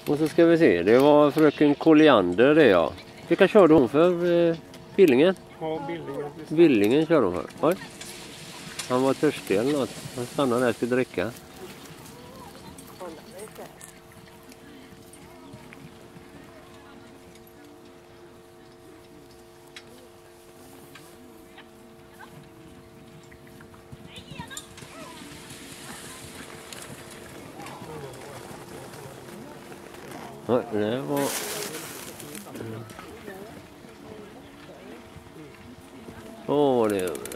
Och så ska vi se, det var fröken Colliander det ja. Vilka körde hon för? Billingen? Ja, Billingen. Billingen körde hon för. Oj. Han var törstig eller något. Han stannade där och skulle dricka. Oj, det var... Åh, det...